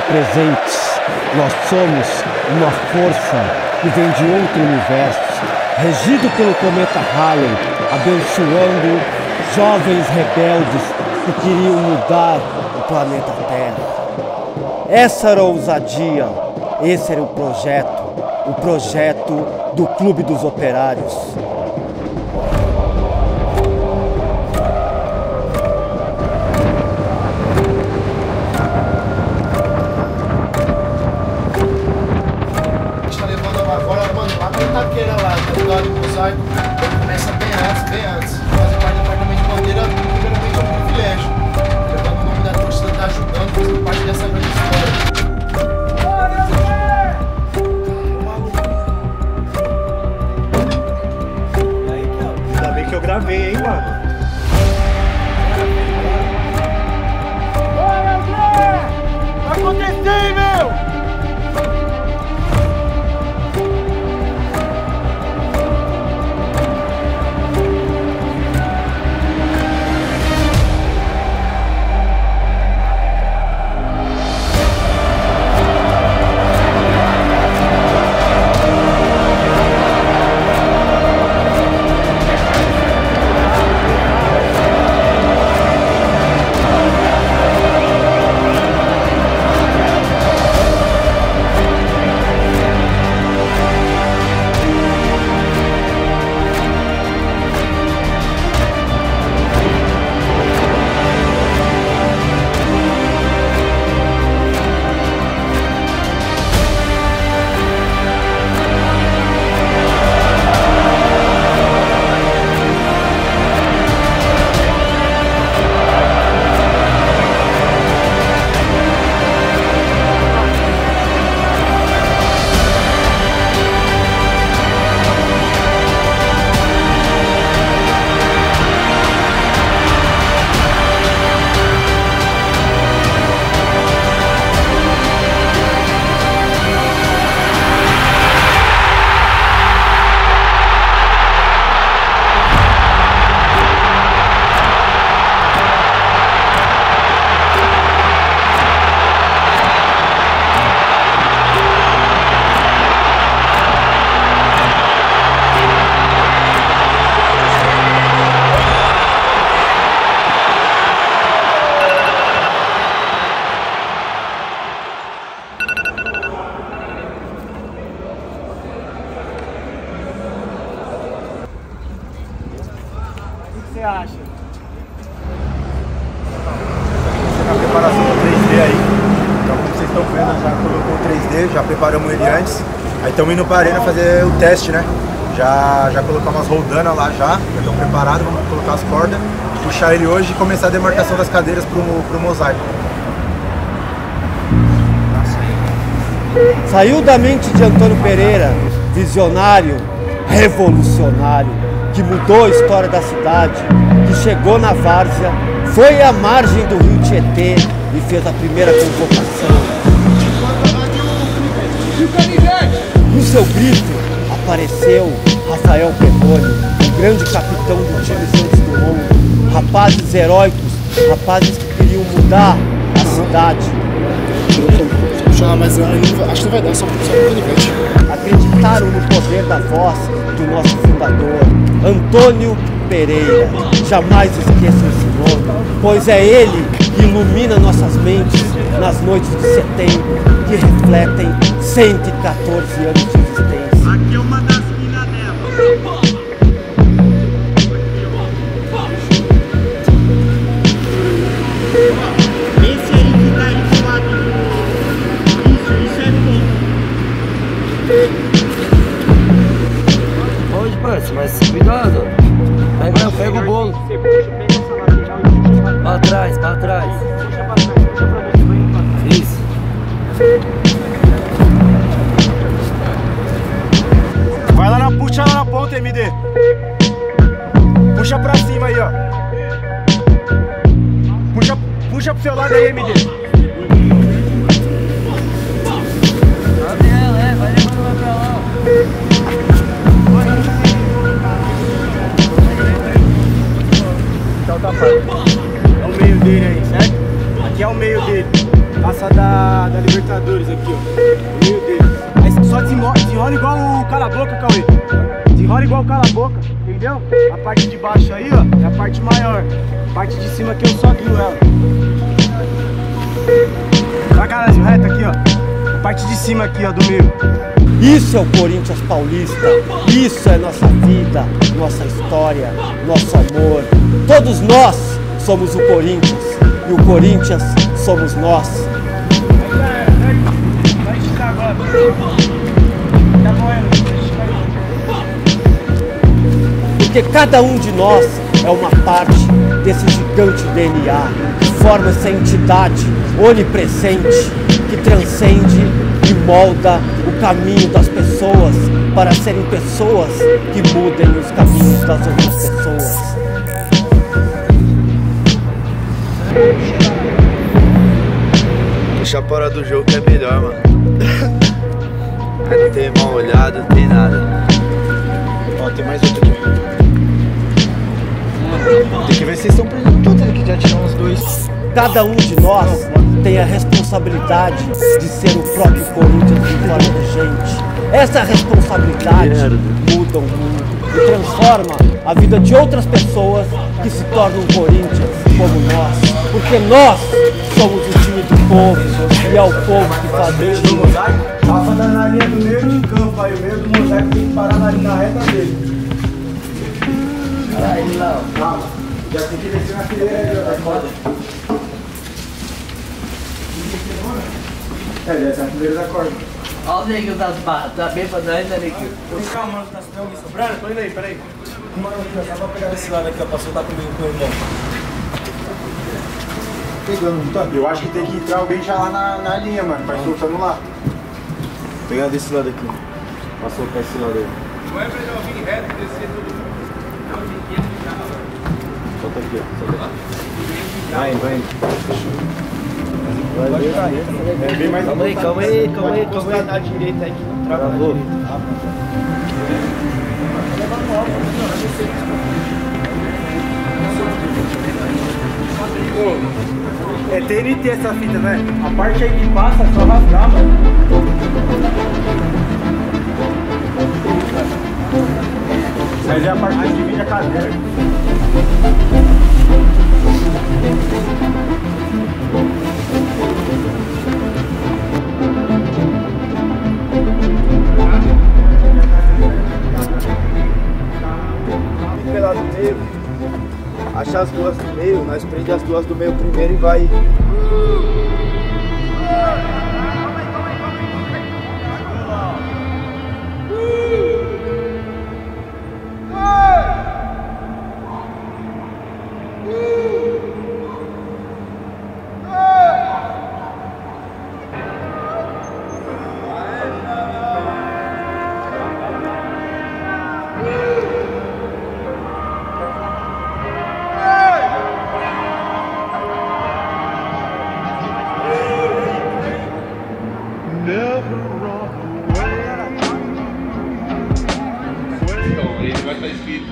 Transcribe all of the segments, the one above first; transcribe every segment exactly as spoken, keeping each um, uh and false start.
presentes. Nós somos uma força que vem de outro universo, regido pelo cometa Halley, abençoando jovens rebeldes que queriam mudar o planeta Terra. Essa era a ousadia, esse era o projeto, o projeto do Clube dos Operários. Começa bem antes, bem antes. Fazer parte do departamento de bandeira, primeiramente é um privilégio. Levando o nome da torcida, tá ajudando, fazendo parte dessa grande história. Ainda bem que eu gravei, hein, mano. Bora, André! Vai acontecer, meu! O que você acha? Na preparação do três D aí, então como vocês estão vendo, já colocou o três D, já preparamos ele antes. Aí estamos indo para a arena fazer o teste, né? Já, já colocamos as roldanas lá já, já estão preparados, vamos colocar as cordas, puxar ele hoje e começar a demarcação das cadeiras pro, pro mosaico. Saiu da mente de Antônio Pereira, visionário, revolucionário, que mudou a história da cidade, que chegou na várzea, foi à margem do rio Tietê e fez a primeira convocação. No seu grito apareceu Rafael Perrone, o grande capitão do time Santos Dumont, rapazes heróicos, rapazes que queriam mudar a cidade. Ah, mas acho que não vai dar, só um canivete. Acreditaram no poder da voz do nosso fundador, Antônio Pereira. Jamais esqueçam esse nome, pois é ele que ilumina nossas mentes nas noites de setembro, que refletem cento e quatorze anos de existência. Aqui é uma das minas dela. Esse aí que tá aí do lado do... Isso, isso é bom. Pode, parceiro, mas cuidado. Pega, pega o bolo. Você puxa, pega essa lateral e puxa pra Pra trás, pra trás. Puxa pra trás, puxa pra você, vai indo pra trás. Isso. Vai lá na, puxa lá na ponta, M D. Puxa pra cima aí, ó. Puxa, puxa pro seu lado aí, M D. Abre ela, é, vai levando lá pra lá. Então tá fácil. É o meio dele aí, certo? Aqui é o meio dele. Passa da, da Libertadores. jogadores aqui, ó. No meio deles. Aí só desenrola, desenrola igual o cala-boca, Cauê. Desenrola igual o cala-boca, entendeu? A parte de baixo aí, ó, é a parte maior. A parte de cima aqui eu só guio ela. Vai, Galazinho, reto aqui, ó. A parte de cima aqui, ó, do meio. Isso é o Corinthians paulista, isso é nossa vida, nossa história, nosso amor. Todos nós somos o Corinthians e o Corinthians somos nós. Vai esticar agora. Tá moendo. Porque cada um de nós é uma parte desse gigante D N A que forma essa entidade onipresente que transcende e molda o caminho das pessoas para serem pessoas que mudem os caminhos das outras pessoas. Deixa a hora do jogo que é melhor, mano. Aí não tem mal olhado, não tem nada. Ó, tem mais outro aqui. Tem que ver se vocês estão prendendo todos aqui, já tirou uns dois. Cada um de nós tem a responsabilidade de ser o próprio Corinthians em forma de gente. Essa responsabilidade muda o mundo e transforma a vida de outras pessoas que se tornam Corinthians como nós. Porque nós somos o time do povo e é o povo que faz o time. Rafa tá na linha do meio de campo, aí o meio do mosaico tem que parar na, na reta dele. Aí, lá, calma. Já tem que descer na fileira aí, ó, da corda. É, já tá na fileira da corda. Olha o nego das barras, tá bem pra nós, né, nego? Vem cá, mano, tá tem alguém sobrando? Tô indo aí, peraí. Mano, já só pra pegar desse lado aqui, ó, pra soltar comigo com o irmão. Pegando, não tá? Eu acho que tem que entrar alguém já lá na, na linha, mano, vai soltando lá. Pegando desse lado aqui, pra soltar esse lado aí. Não é melhor vir reto e descer tudo. Solta aqui, ó. Solta lá. Vai, vai. Vai, vai, vai. Vem mais Calma aí, calma aí, calma aí, calma aí. na direita aí que não trava na Travou. direita. É T N T essa fita, né? A parte aí que passa é só rasgar, mano. Mas é a parte que divide a cadeira. Pela do meio, acha as duas do meio, nós prende as duas do meio primeiro e vai. Então, ele vai estar escrito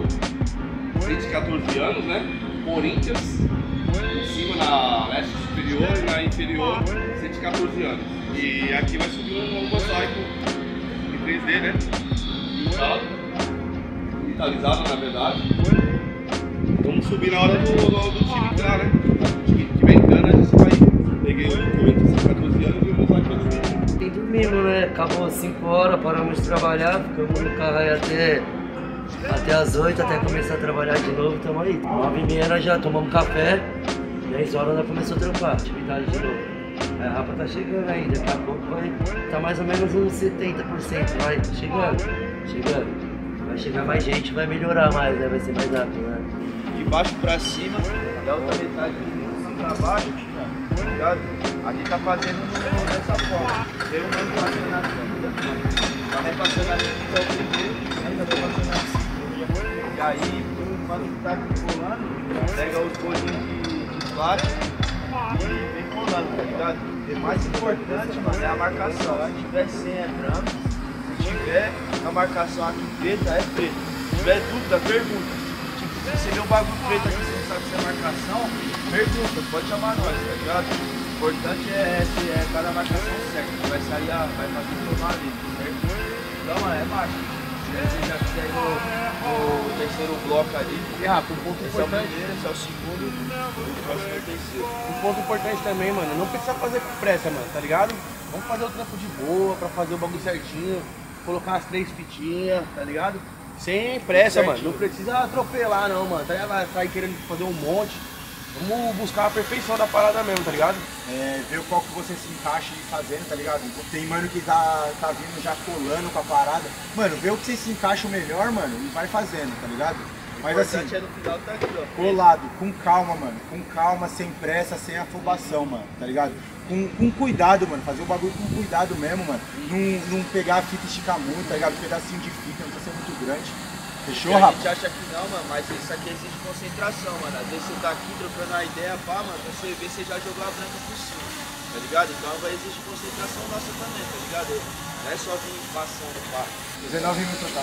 cento e quatorze anos, né? Corinthians, em cima na leste superior e na inferior cento e quatorze anos. E aqui vai subir um mosaico em três D, né? Pintado, digitalizado na verdade. Vamos subir na hora do, do, do time entrar, né? Que tiver entrando, a gente vai. Peguei o Corinthians cento e quatorze anos e o mosaico vai subir. E dormimos, né? Acabou cinco horas, paramos de trabalhar, ficamos no carro aí até, até as oito, até começar a trabalhar de novo, estamos aí. nove e meia nós já tomamos café, dez horas nós começamos a trampar, atividade de novo. Aí a Rafa tá chegando aí, daqui a pouco vai tá mais ou menos uns setenta por cento, vai chegando, chegando. Vai chegar mais gente, vai melhorar mais, né? Vai ser mais rápido, né? De baixo pra cima, da outra metade de cima pra baixo, tá ligado? Aqui tá fazendo dessa forma. Tem um mano passando na frente, tá repassando aqui, então o primeiro, ainda vai passando assim. E aí, o mano que tá aqui colando, pega os bolinhos de, de plástico e vem colando, tá ligado? O mais importante, mano, é a marcação. Se tiver sem é branco, se tiver a marcação aqui preta, é preto. Se tiver dúvida, pergunta. Tipo, se você vê um bagulho preto aqui, você não sabe se é marcação, pergunta, pode chamar nós, tá ligado? importante é, é, é cada marcação certa, vai sair, a, vai fazer tomar ali, certo? Então, mano, é marcha. Se você já quiser ir no, no terceiro bloco ali, E Rafa, um ponto esse é o importante. primeiro, esse é o segundo, o próximo é o terceiro. Um ponto importante também, mano, não precisa fazer com pressa, mano, tá ligado? Vamos fazer o trampo de boa, pra fazer o bagulho certinho, colocar as três fitinhas, tá ligado? Sem pressa, mano, não precisa atropelar não, mano, tá ligado? Vai querendo fazer um monte. Vamos buscar a perfeição da parada mesmo, tá ligado? É, ver qual que você se encaixa e fazendo, tá ligado? Tem mano que tá, tá vindo já colando com a parada. Mano, vê o que você se encaixa melhor, mano, e vai fazendo, tá ligado? Mas assim, O importante é no final tá aqui, ó. colado, com calma, mano. Com calma, sem pressa, sem afobação, mano, tá ligado? Com, com cuidado, mano. Fazer o bagulho com cuidado mesmo, mano. Não, não pegar a fita e esticar muito, tá ligado? Um pedacinho de fita, não precisa ser muito grande. Fechou, a Rafa? gente acha que não, mano, mas isso aqui exige concentração, mano. Às vezes você tá aqui trocando a ideia, pá, mano, pra você ver, você já jogou a branca por cima, tá ligado? Então vai exigir concentração nossa também, tá ligado? Não é só vir passando, pá. dezenove minutos, tá?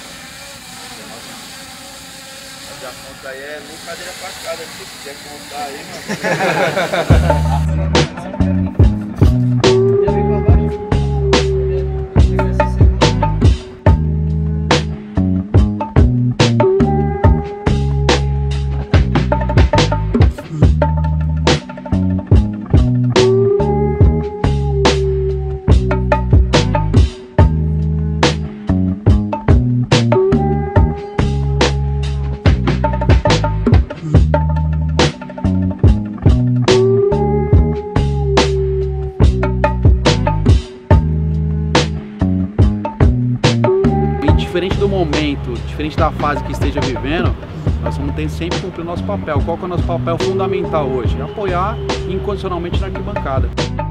Mas a conta aí é brincadeira pra cada, se você quiser contar aí, mano. Diferente do momento, diferente da fase que esteja vivendo, nós vamos ter sempre que cumprir o nosso papel. Qual que é o nosso papel fundamental hoje? Apoiar incondicionalmente na arquibancada.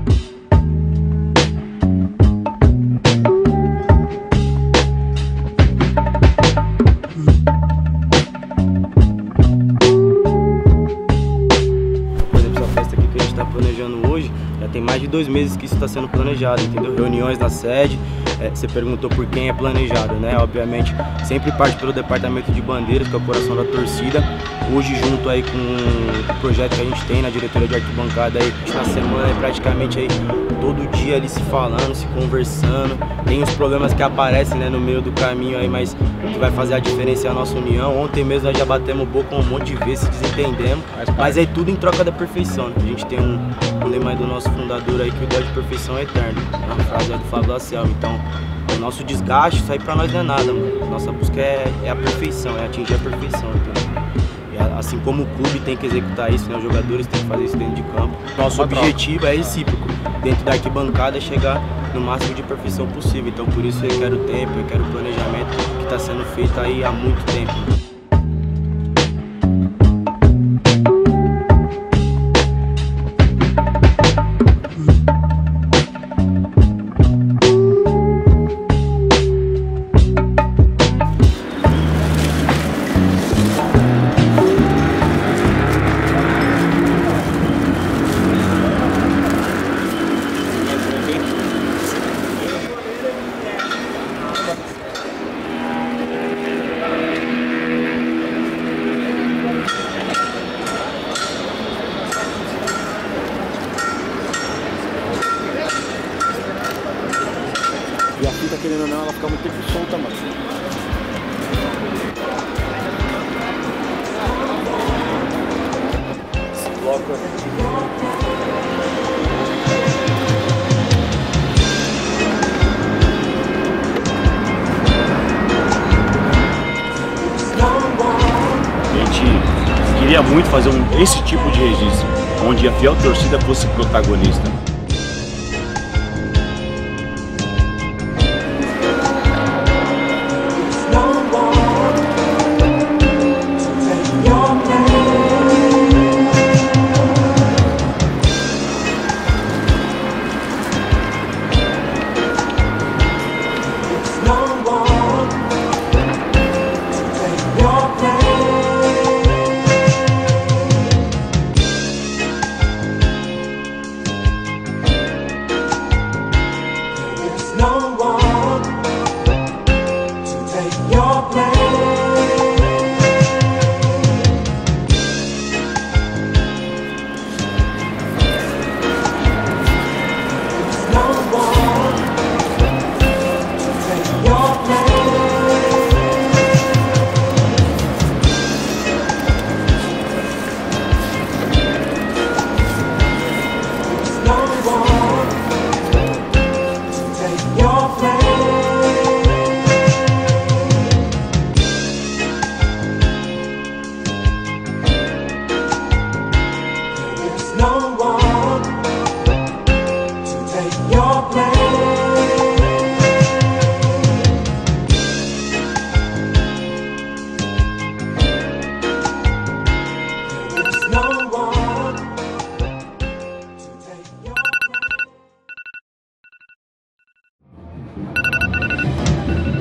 Por exemplo, essa festa aqui que a gente está planejando hoje, já tem mais de dois meses que isso está sendo planejado, entendeu? Reuniões na sede. É, você perguntou por quem é planejado, né? Obviamente, sempre parte pelo departamento de bandeiras, que é o coração da torcida. Hoje, junto aí com o projeto que a gente tem na diretoria de arquibancada, aí, na semana, aí, praticamente aí, todo dia ali se falando, se conversando. Tem os problemas que aparecem, né, no meio do caminho aí, mas o que vai fazer a diferença é a nossa união. Ontem mesmo nós já batemos boca um monte de vezes, se desentendemos, mas aí tudo em troca da perfeição, né? A gente tem um, um lema do nosso fundador aí, que o ideal de perfeição é eterno. É uma frase aí do Fábio Laciel. Então, o nosso desgaste, isso aí pra nós não é nada, mano. Nossa busca é, é a perfeição, é atingir a perfeição, entendeu? E assim como o clube tem que executar isso, né, os jogadores têm que fazer isso dentro de campo. Nosso objetivo é recíproco, dentro da arquibancada, é chegar no máximo de perfeição possível. Então por isso eu quero tempo, eu quero planejamento que está sendo feito aí há muito tempo. E a fita, querendo ou não, ela fica muito tempo solta, mano. Esse bloco A gente queria muito fazer um, esse tipo de registro, onde a fiel torcida fosse protagonista.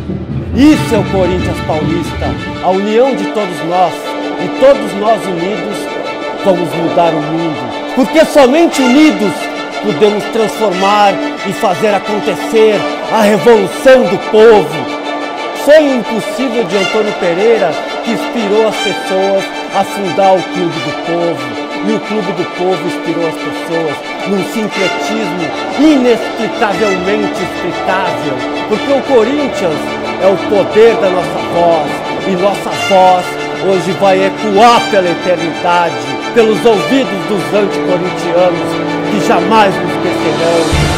Isso é o Corinthians paulista, a união de todos nós, e todos nós unidos vamos mudar o mundo, porque somente unidos podemos transformar e fazer acontecer a revolução do povo. Sonho impossível de Antônio Pereira que inspirou as pessoas a fundar o Clube do Povo. E o Clube do Povo inspirou as pessoas num sincretismo inexplicavelmente explicável. Porque o Corinthians é o poder da nossa voz. E nossa voz hoje vai ecoar pela eternidade, pelos ouvidos dos anticorintianos que jamais nos esquecerão.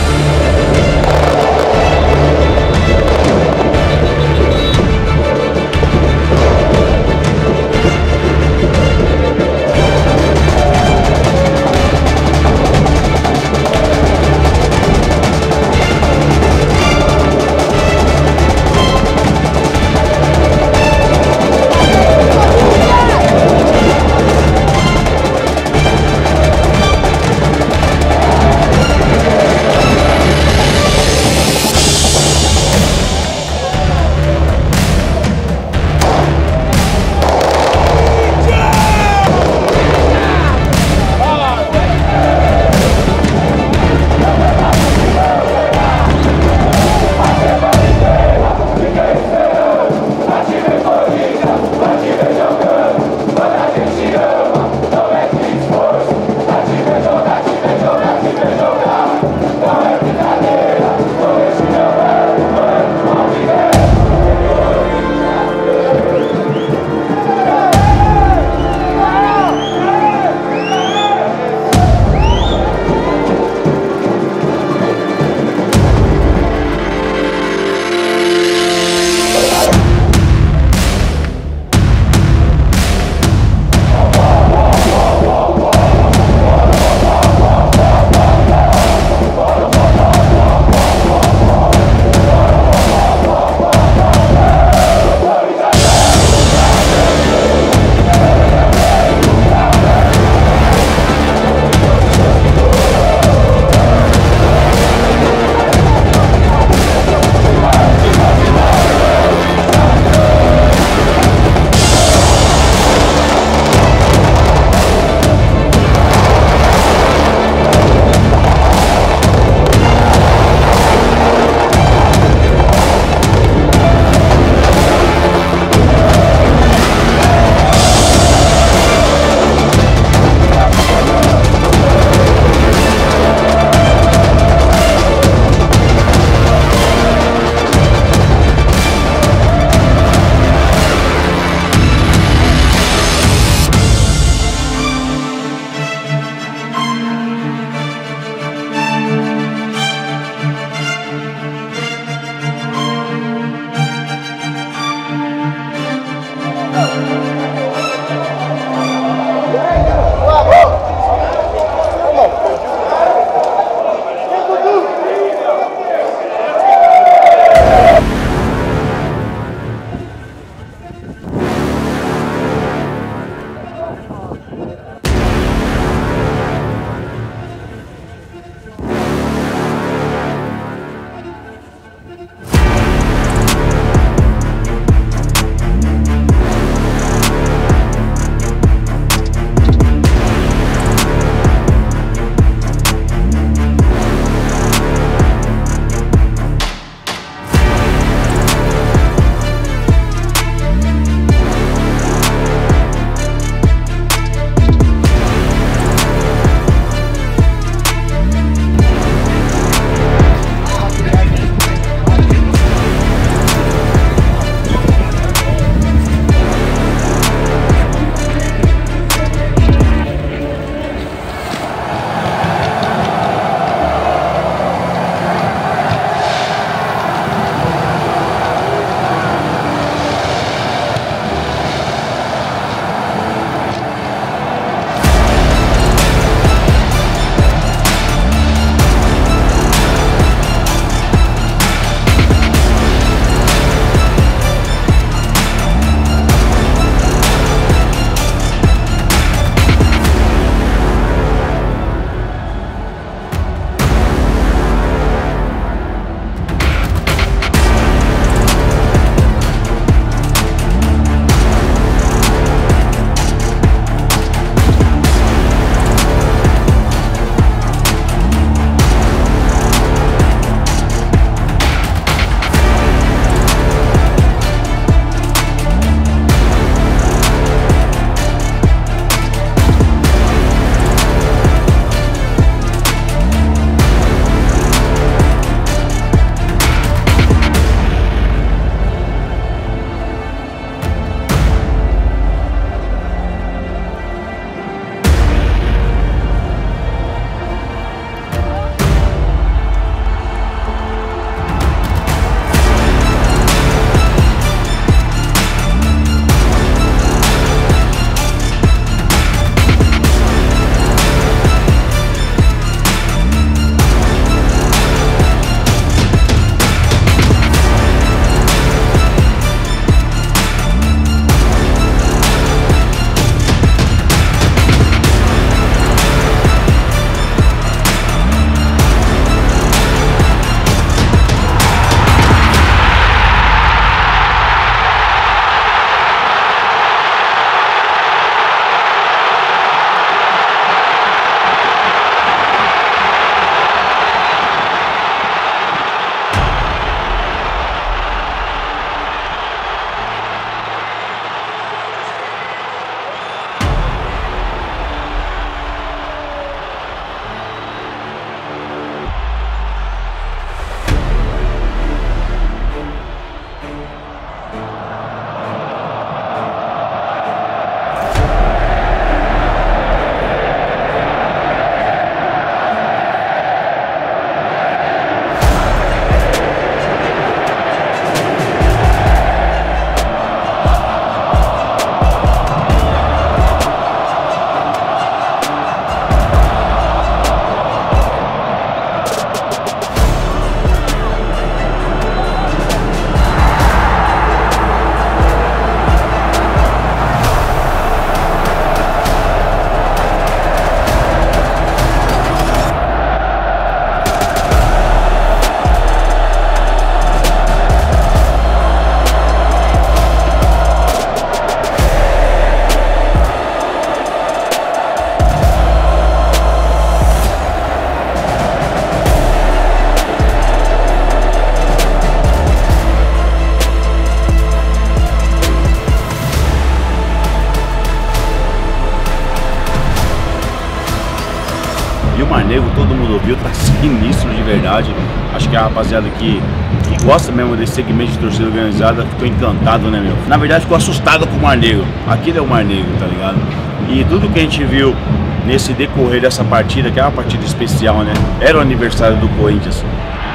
viu, tá sinistro de verdade. Acho que a rapaziada que, que gosta mesmo desse segmento de torcida organizada ficou encantado, né, meu? Na verdade ficou assustado com o Mar Negro. Aquilo é o Mar Negro, tá ligado? E tudo que a gente viu nesse decorrer dessa partida, que é uma partida especial, né? Era o aniversário do Corinthians.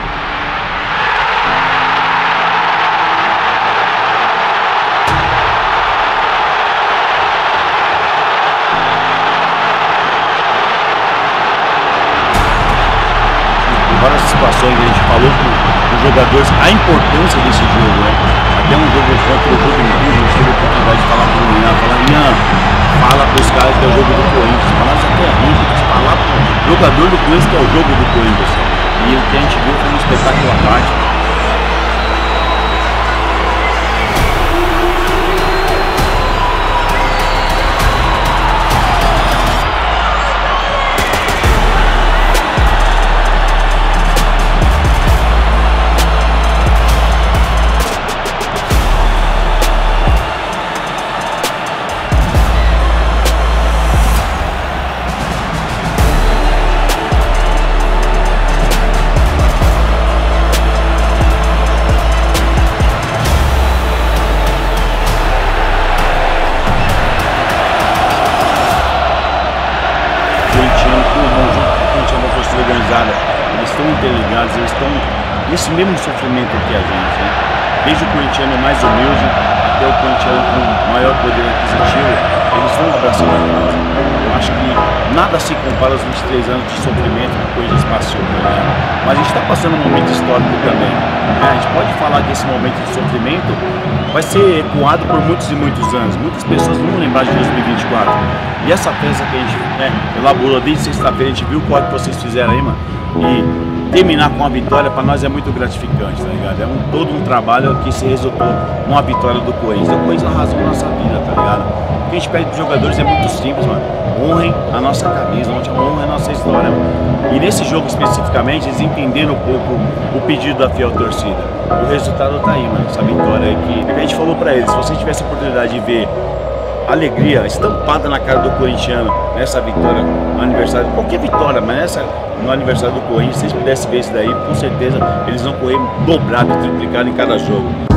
Várias situações que a gente falou com os jogadores, a importância desse jogo, né? Até um jogo contra o Juventude, a gente teve a oportunidade de falar com o Milan, falar, Milan, fala para os caras que é o jogo do Corinthians, falar isso aqui é ruim, falar para o jogador do Corinthians que é o jogo do Corinthians. E o que a gente viu foi um espetáculo à parte. Eles estão interligados, eles estão nesse mesmo sofrimento que a gente, né? Desde o corintiano mais humilde até o corintiano com maior poder aquisitivo, eles vão abraçando a causa. Eu acho que nada se compara aos vinte e três anos de sofrimento que o Corinthians passou, né? Mas a gente está passando um momento histórico também, né? A gente pode falar que esse momento de sofrimento vai ser ecoado por muitos e muitos anos. Muitas pessoas não vão lembrar de dois mil e vinte e quatro. E essa festa que a gente, né, elaborou desde sexta-feira, a gente viu o código que vocês fizeram aí, mano. E terminar com uma vitória para nós é muito gratificante, tá ligado? É um, todo um trabalho que se resultou numa vitória do Corinthians. O Corinthians arrasou na nossa vida, tá ligado? O que a gente pede dos jogadores é muito simples, mano. Honrem a nossa camisa, honrem a nossa história, mano. E nesse jogo especificamente, eles entenderam um pouco o pedido da fiel torcida. O resultado tá aí, mano. Essa vitória aqui. A gente falou pra eles, se você tivesse a oportunidade de ver alegria estampada na cara do corintiano nessa vitória no aniversário, qualquer vitória, mas nessa no aniversário do Corinthians, se eles pudessem ver isso daí, com certeza eles vão correr dobrado, triplicado em cada jogo.